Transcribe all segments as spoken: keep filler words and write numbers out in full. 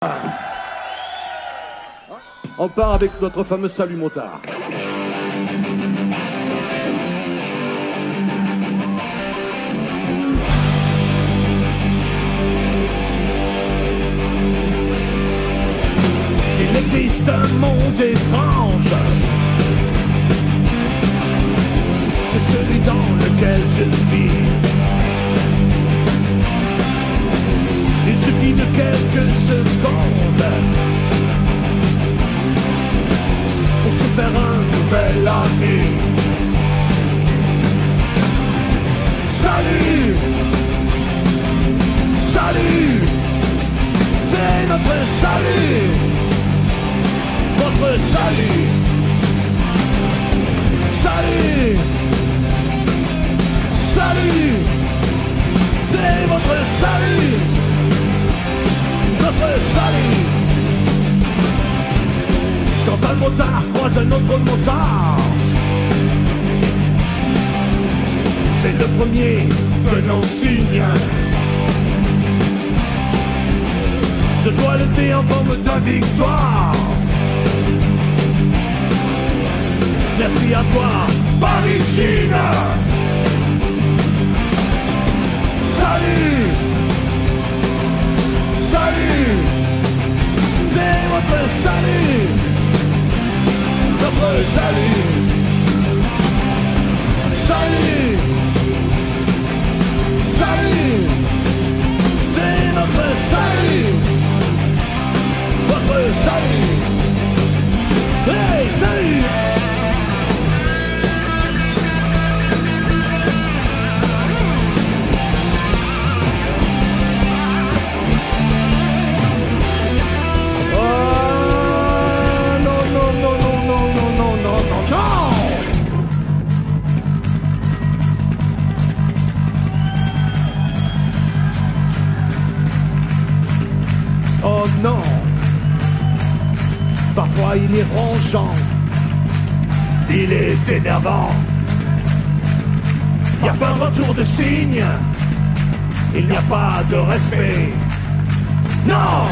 On part avec notre fameux salut motard. S'il existe un monde étrange, c'est celui dans lequel je vis. Il suffit de quelques secondes pour se faire un nouvel ami. Salut, salut, c'est notre salut, votre salut. Salut, salut, c'est votre salut, notre salut. Quand un motard croise un autre motard, c'est le premier que l'on signe. De doigt levé en forme de victoire. Merci à toi, Paris-Chine. Salut, salut, c'est votre salut, notre salut. Salut, salut, c'est notre salut, votre salut. Hey, salut. Oh non, parfois il est rongeant, il est énervant. Il n'y a pas un retour de signe, il n'y a pas de respect. Non!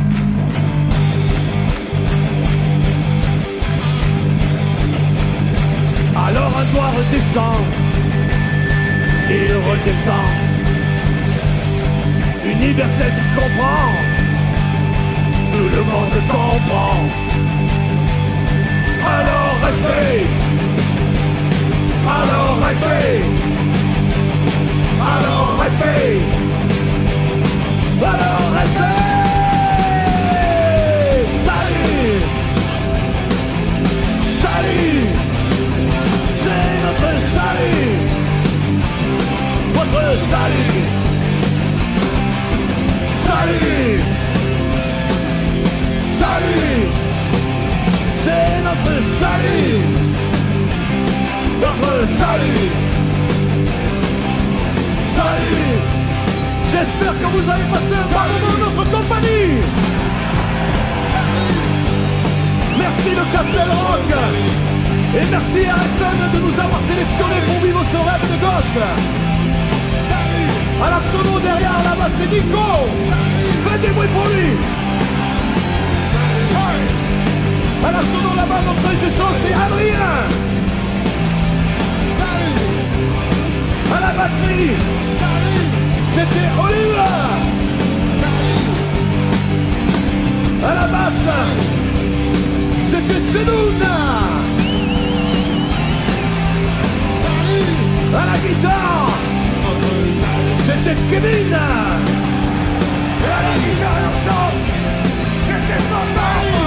Alors un doigt redescend, il redescend. Universel, tu comprends? Tout le monde comprend. Alors respect, alors respect, alors respect, alors respect. Salut, salut, c'est notre salut, votre salut. Salut, salut, c'est notre salut, notre salut. Salut, j'espère que vous avez passé un bon moment en notre compagnie. Merci le Castel Rock et merci à F M de nous avoir sélectionnés pour vivre ce rêve de gosse. À la sono derrière là-bas c'est Nico. Faites des bruits pour lui. À la sono là-bas, notre ingé son, c'est Adrien. À la batterie, c'était Oliver. À la basse, c'était Sedouna. À la guitare, c'était Kevin. Et à la guitare, c'était Santana.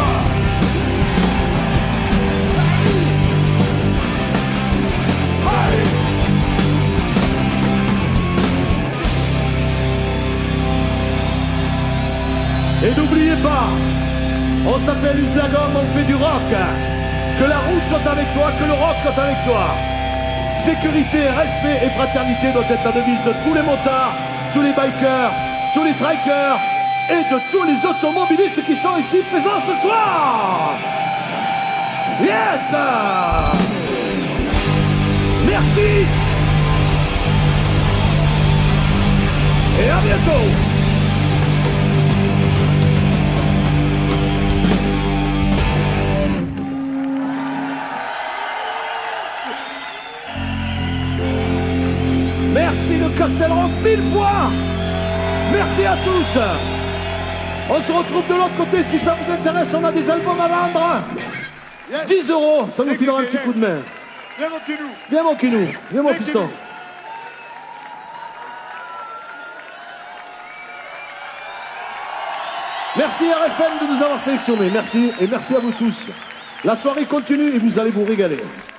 Et n'oubliez pas, on s'appelle Uslagom, on fait du rock. Que la route soit avec toi, que le rock soit avec toi. Sécurité, respect et fraternité doit être la devise de tous les motards, tous les bikers, tous les trikers et de tous les automobilistes qui sont ici présents ce soir. Yes! Merci! Et à bientôt! Tel Rock mille fois. Merci à tous. On se retrouve de l'autre côté. Si ça vous intéresse, on a des albums à vendre. Yes. dix euros, ça nous filera un petit coup de main. Viens mon Kinou. Viens mon Kinou. Viens mon fiston. Merci R F M de nous avoir sélectionnés. Merci et merci à vous tous. La soirée continue et vous allez vous régaler.